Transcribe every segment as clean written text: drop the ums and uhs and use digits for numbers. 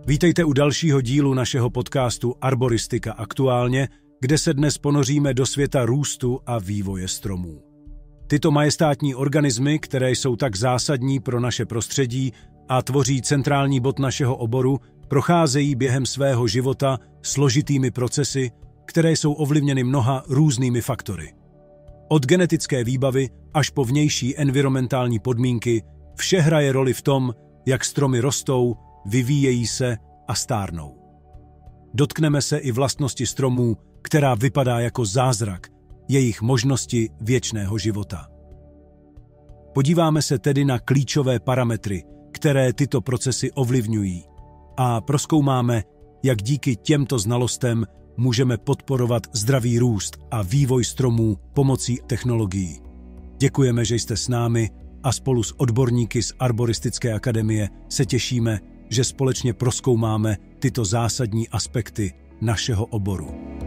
Vítejte u dalšího dílu našeho podcastu Arboristika aktuálně, kde se dnes ponoříme do světa růstu a vývoje stromů. Tyto majestátní organismy, které jsou tak zásadní pro naše prostředí a tvoří centrální bod našeho oboru, procházejí během svého života složitými procesy, které jsou ovlivněny mnoha různými faktory. Od genetické výbavy až po vnější environmentální podmínky vše hraje roli v tom, jak stromy rostou, vyvíjejí se a stárnou. Dotkneme se i vlastnosti stromů, která vypadá jako zázrak, jejich možnosti věčného života. Podíváme se tedy na klíčové parametry, které tyto procesy ovlivňují, a prozkoumáme, jak díky těmto znalostem můžeme podporovat zdravý růst a vývoj stromů pomocí technologií. Děkujeme, že jste s námi a spolu s odborníky z Arboristické akademie se těšíme, že společně prozkoumáme tyto zásadní aspekty našeho oboru.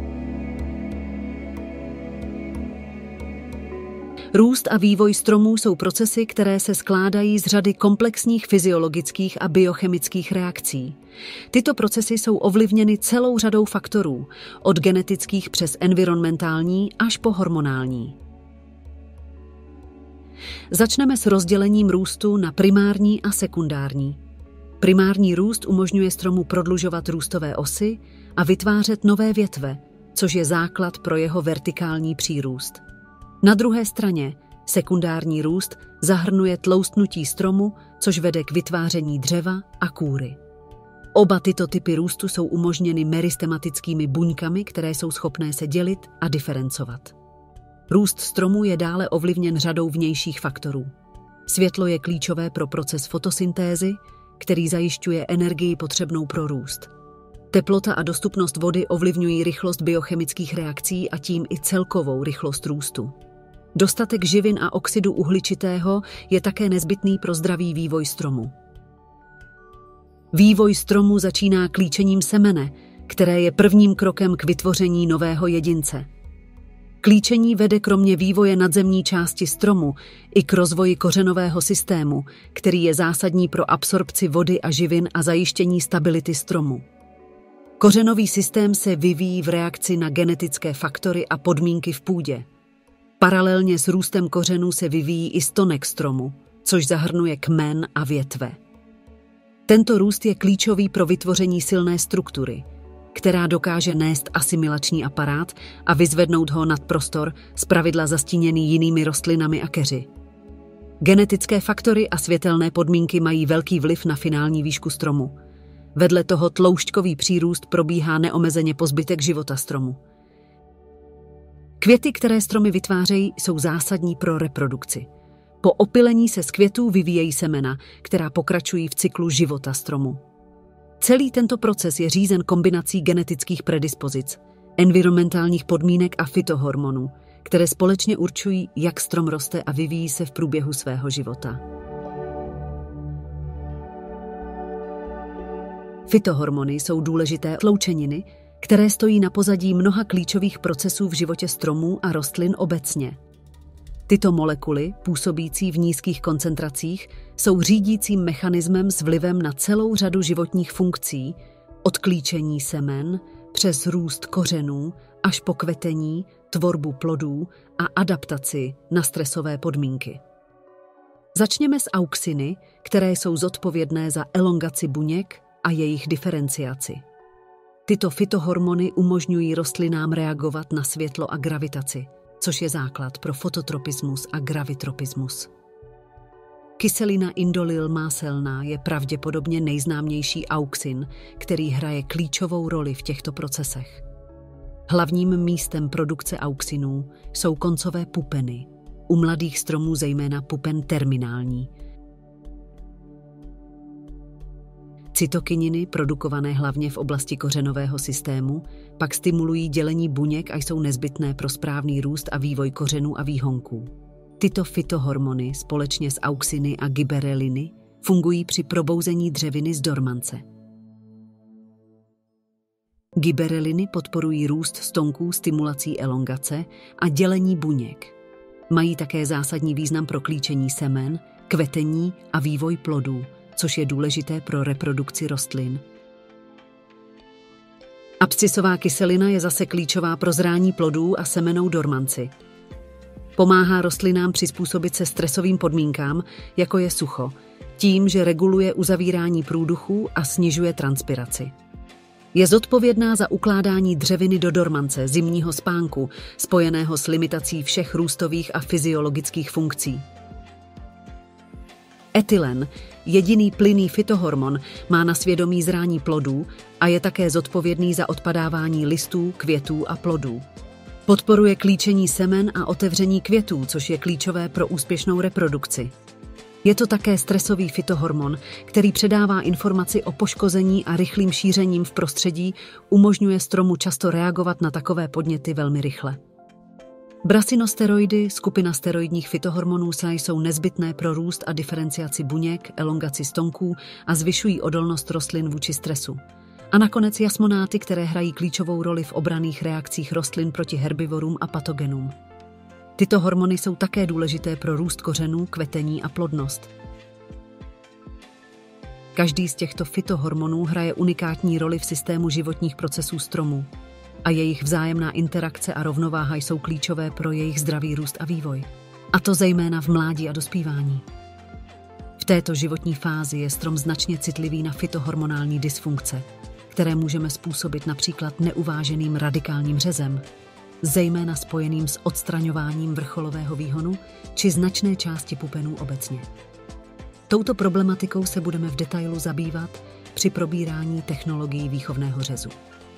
Růst a vývoj stromů jsou procesy, které se skládají z řady komplexních fyziologických a biochemických reakcí. Tyto procesy jsou ovlivněny celou řadou faktorů, od genetických přes environmentální až po hormonální. Začneme s rozdělením růstu na primární a sekundární. Primární růst umožňuje stromu prodlužovat růstové osy a vytvářet nové větve, což je základ pro jeho vertikální přírůst. Na druhé straně sekundární růst zahrnuje tloustnutí stromu, což vede k vytváření dřeva a kůry. Oba tyto typy růstu jsou umožněny meristematickými buňkami, které jsou schopné se dělit a diferencovat. Růst stromu je dále ovlivněn řadou vnějších faktorů. Světlo je klíčové pro proces fotosyntézy, který zajišťuje energii potřebnou pro růst. Teplota a dostupnost vody ovlivňují rychlost biochemických reakcí a tím i celkovou rychlost růstu. Dostatek živin a oxidu uhličitého je také nezbytný pro zdravý vývoj stromu. Vývoj stromu začíná klíčením semene, které je prvním krokem k vytvoření nového jedince. Klíčení vede kromě vývoje nadzemní části stromu i k rozvoji kořenového systému, který je zásadní pro absorpci vody a živin a zajištění stability stromu. Kořenový systém se vyvíjí v reakci na genetické faktory a podmínky v půdě. Paralelně s růstem kořenů se vyvíjí i stonek stromu, což zahrnuje kmen a větve. Tento růst je klíčový pro vytvoření silné struktury, která dokáže nést asimilační aparát a vyzvednout ho nad prostor, zpravidla zastíněný jinými rostlinami a keři. Genetické faktory a světelné podmínky mají velký vliv na finální výšku stromu. Vedle toho tloušťkový přírůst probíhá neomezeně po zbytek života stromu. Květy, které stromy vytvářejí, jsou zásadní pro reprodukci. Po opylení se z květů vyvíjejí semena, která pokračují v cyklu života stromu. Celý tento proces je řízen kombinací genetických predispozic, environmentálních podmínek a fytohormonů, které společně určují, jak strom roste a vyvíjí se v průběhu svého života. Fytohormony jsou důležité sloučeniny, které stojí na pozadí mnoha klíčových procesů v životě stromů a rostlin obecně. Tyto molekuly, působící v nízkých koncentracích, jsou řídícím mechanismem s vlivem na celou řadu životních funkcí, od klíčení semen, přes růst kořenů, až po kvetení, tvorbu plodů a adaptaci na stresové podmínky. Začněme s auxiny, které jsou zodpovědné za elongaci buněk a jejich diferenciaci. Tyto fytohormony umožňují rostlinám reagovat na světlo a gravitaci, což je základ pro fototropismus a gravitropismus. Kyselina indolylmáselná je pravděpodobně nejznámější auxin, který hraje klíčovou roli v těchto procesech. Hlavním místem produkce auxinů jsou koncové pupeny, u mladých stromů zejména pupen terminální. Cytokininy, produkované hlavně v oblasti kořenového systému, pak stimulují dělení buněk a jsou nezbytné pro správný růst a vývoj kořenů a výhonků. Tyto fytohormony společně s auxiny a gibereliny fungují při probouzení dřeviny z dormance. Gibereliny podporují růst stonků stimulací elongace a dělení buněk. Mají také zásadní význam pro klíčení semen, kvetení a vývoj plodů, což je důležité pro reprodukci rostlin. Abscisová kyselina je zase klíčová pro zrání plodů a semennou dormanci. Pomáhá rostlinám přizpůsobit se stresovým podmínkám, jako je sucho, tím, že reguluje uzavírání průduchů a snižuje transpiraci. Je zodpovědná za ukládání dřeviny do dormance, zimního spánku, spojeného s limitací všech růstových a fyziologických funkcí. Etylen, jediný plynný fytohormon, má na svědomí zrání plodů a je také zodpovědný za odpadávání listů, květů a plodů. Podporuje klíčení semen a otevření květů, což je klíčové pro úspěšnou reprodukci. Je to také stresový fytohormon, který předává informaci o poškození a rychlým šířením v prostředí, umožňuje stromu často reagovat na takové podněty velmi rychle. Brasinosteroidy, skupina steroidních fytohormonů, jsou nezbytné pro růst a diferenciaci buněk, elongaci stonků a zvyšují odolnost rostlin vůči stresu. A nakonec jasmonáty, které hrají klíčovou roli v obranných reakcích rostlin proti herbivorům a patogenům. Tyto hormony jsou také důležité pro růst kořenů, kvetení a plodnost. Každý z těchto fytohormonů hraje unikátní roli v systému životních procesů stromů a jejich vzájemná interakce a rovnováha jsou klíčové pro jejich zdravý růst a vývoj. A to zejména v mládí a dospívání. V této životní fázi je strom značně citlivý na fytohormonální dysfunkce, které můžeme způsobit například neuváženým radikálním řezem, zejména spojeným s odstraňováním vrcholového výhonu či značné části pupenů obecně. Touto problematikou se budeme v detailu zabývat při probírání technologií výchovného řezu.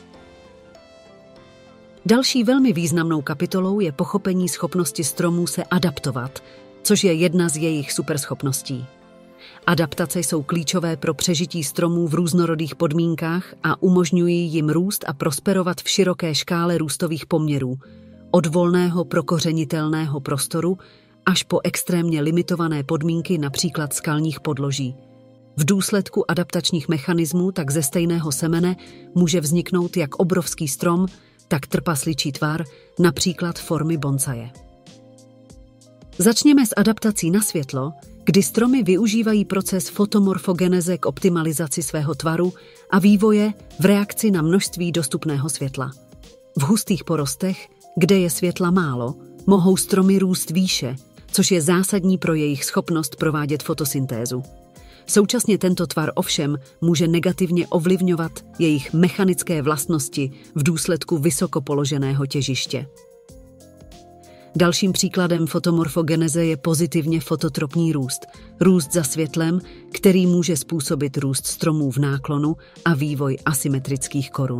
Další velmi významnou kapitolou je pochopení schopnosti stromů se adaptovat, což je jedna z jejich superschopností. Adaptace jsou klíčové pro přežití stromů v různorodých podmínkách a umožňují jim růst a prosperovat v široké škále růstových poměrů, od volného prokořenitelného prostoru až po extrémně limitované podmínky například skalních podloží. V důsledku adaptačních mechanismů tak ze stejného semene může vzniknout jak obrovský strom, tak trpasličí tvar, například formy bonsaje. Začněme s adaptací na světlo, kdy stromy využívají proces fotomorfogeneze k optimalizaci svého tvaru a vývoje v reakci na množství dostupného světla. V hustých porostech, kde je světla málo, mohou stromy růst výše, což je zásadní pro jejich schopnost provádět fotosyntézu. Současně tento tvar ovšem může negativně ovlivňovat jejich mechanické vlastnosti v důsledku vysoko položeného těžiště. Dalším příkladem fotomorfogeneze je pozitivně fototropní růst, růst za světlem, který může způsobit růst stromů v náklonu a vývoj asymetrických korun.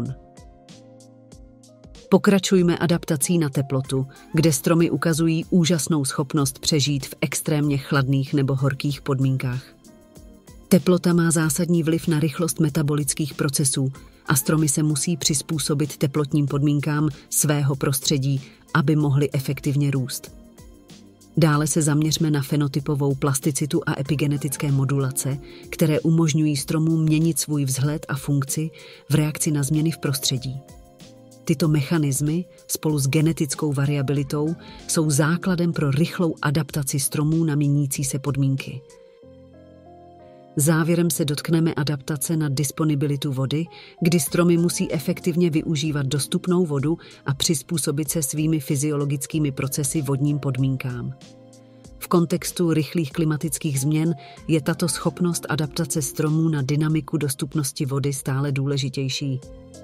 Pokračujme adaptací na teplotu, kde stromy ukazují úžasnou schopnost přežít v extrémně chladných nebo horkých podmínkách. Teplota má zásadní vliv na rychlost metabolických procesů a stromy se musí přizpůsobit teplotním podmínkám svého prostředí, aby mohly efektivně růst. Dále se zaměřme na fenotypovou plasticitu a epigenetické modulace, které umožňují stromům měnit svůj vzhled a funkci v reakci na změny v prostředí. Tyto mechanismy spolu s genetickou variabilitou jsou základem pro rychlou adaptaci stromů na měnící se podmínky. Závěrem se dotkneme adaptace na disponibilitu vody, kdy stromy musí efektivně využívat dostupnou vodu a přizpůsobit se svými fyziologickými procesy vodním podmínkám. V kontextu rychlých klimatických změn je tato schopnost adaptace stromů na dynamiku dostupnosti vody stále důležitější.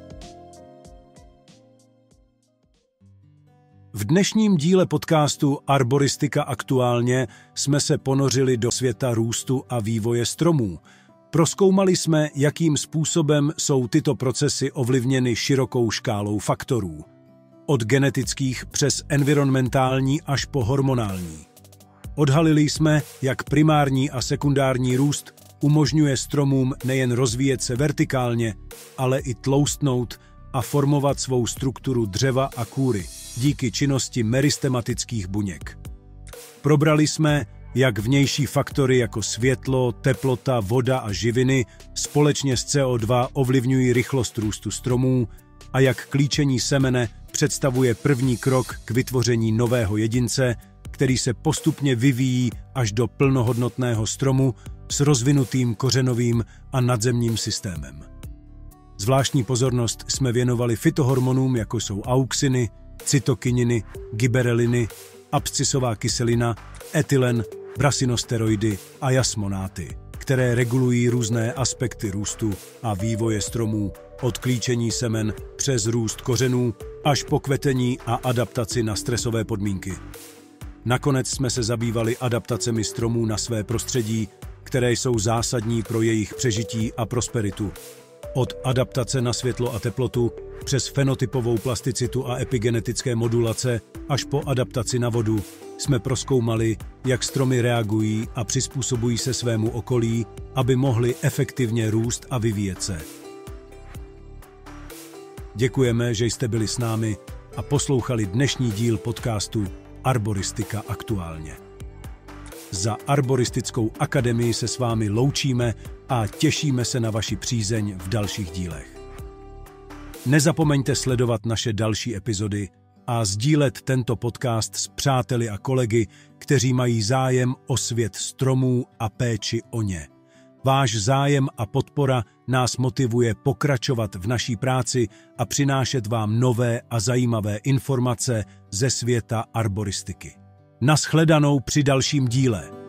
V dnešním díle podcastu Arboristika aktuálně jsme se ponořili do světa růstu a vývoje stromů. Prozkoumali jsme, jakým způsobem jsou tyto procesy ovlivněny širokou škálou faktorů. Od genetických přes environmentální až po hormonální. Odhalili jsme, jak primární a sekundární růst umožňuje stromům nejen rozvíjet se vertikálně, ale i tloustnout a formovat svou strukturu dřeva a kůry díky činnosti meristematických buněk. Probrali jsme, jak vnější faktory jako světlo, teplota, voda a živiny společně s CO2 ovlivňují rychlost růstu stromů a jak klíčení semene představuje první krok k vytvoření nového jedince, který se postupně vyvíjí až do plnohodnotného stromu s rozvinutým kořenovým a nadzemním systémem. Zvláštní pozornost jsme věnovali fytohormonům, jako jsou auxiny, cytokininy, gibereliny, abscisová kyselina, etylen, brasinosteroidy a jasmonáty, které regulují různé aspekty růstu a vývoje stromů, od klíčení semen přes růst kořenů až po kvetení a adaptaci na stresové podmínky. Nakonec jsme se zabývali adaptacemi stromů na své prostředí, které jsou zásadní pro jejich přežití a prosperitu. Od adaptace na světlo a teplotu přes fenotypovou plasticitu a epigenetické modulace až po adaptaci na vodu jsme prozkoumali, jak stromy reagují a přizpůsobují se svému okolí, aby mohly efektivně růst a vyvíjet se. Děkujeme, že jste byli s námi a poslouchali dnešní díl podcastu Arboristika aktuálně. Za Arboristickou akademii se s vámi loučíme a těšíme se na vaši přízeň v dalších dílech. Nezapomeňte sledovat naše další epizody a sdílet tento podcast s přáteli a kolegy, kteří mají zájem o svět stromů a péči o ně. Váš zájem a podpora nás motivuje pokračovat v naší práci a přinášet vám nové a zajímavé informace ze světa arboristiky. Nashledanou při dalším díle.